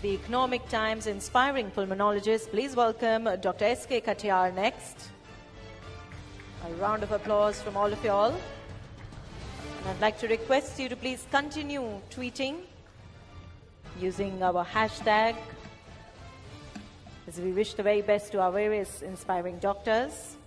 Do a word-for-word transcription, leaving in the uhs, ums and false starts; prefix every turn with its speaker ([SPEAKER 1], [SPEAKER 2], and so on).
[SPEAKER 1] the Economic Times Inspiring Pulmonologist. Please welcome Doctor S K Katiyar next. A round of applause from all of you all. And I'd like to request you to please continue tweeting using our hashtag as we wish the very best to our various inspiring doctors.